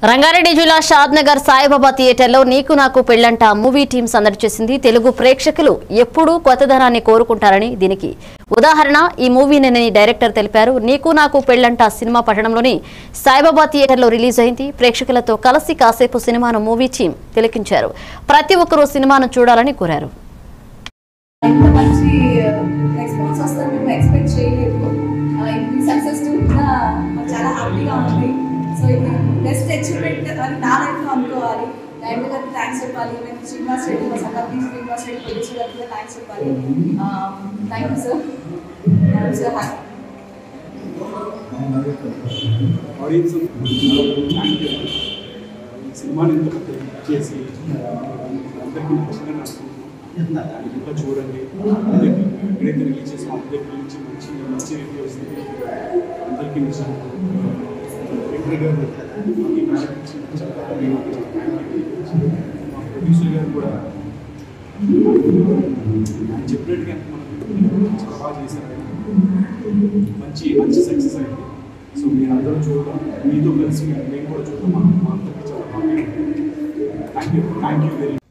రంగారెడ్డి జిల్లా షాద్నగర్ సాయిబాబా థియేటర్లో నీకు నాకు పెళ్లంట మూవీ టీం సందడి చేసింది. తెలుగు ప్రేక్షకులు ఎప్పుడూ కొత్తదనాన్ని కోరుకుంటారని దీనికి ఉదాహరణ ఈ మూవీని డైరెక్టర్ తెలిపారు. నీకు నాకు పెళ్లంట సినిమా పట్టణంలోని సాయిబాబా థియేటర్లో రిలీజ్ అయింది. ప్రేక్షకులతో కలిసి కాసేపు సినిమాను మూవీ టీం తిలకించారు. ప్రతి ఒక్కరూ సినిమాను చూడాలని కోరారు. సో ఇది బెస్ట్ అచీవ్మెంట్ అని నా లైఫ్లో అనుకోవాలి. డైరెక్టర్ గారికి థ్యాంక్స్ చెప్పాలి, ఈవెన్ శ్రీనివాస్ రెడ్డి మా సంగతి శ్రీనివాస్ రెడ్డి ప్రొడ్యూసర్ గారికి కూడా థ్యాంక్స్ చెప్పాలి. Thank you sir. Sir happy audience సినిమాని ఎంత చేసి అందరికీ నచ్చిందని అనుకుంటున్నాం. ఇంకా చూడండి, ఎక్కడైతే రిలీజ్ చేసిన అందరికీ నుంచి మంచి మంచి రివ్యూ వస్తుంది. అందరికీ నచ్చింది. ప్రొడ్యూసర్ గారు కూడా చెప్పినట్టుగా చాలా బాగా చేశారు. మంచి మంచి సక్సెస్ అయింది. సో మీరు అందరూ చూడడం, మీతో కలిసి మేము కూడా చూడడం మా అందరికీ చాలా బాగా. Thank you very much.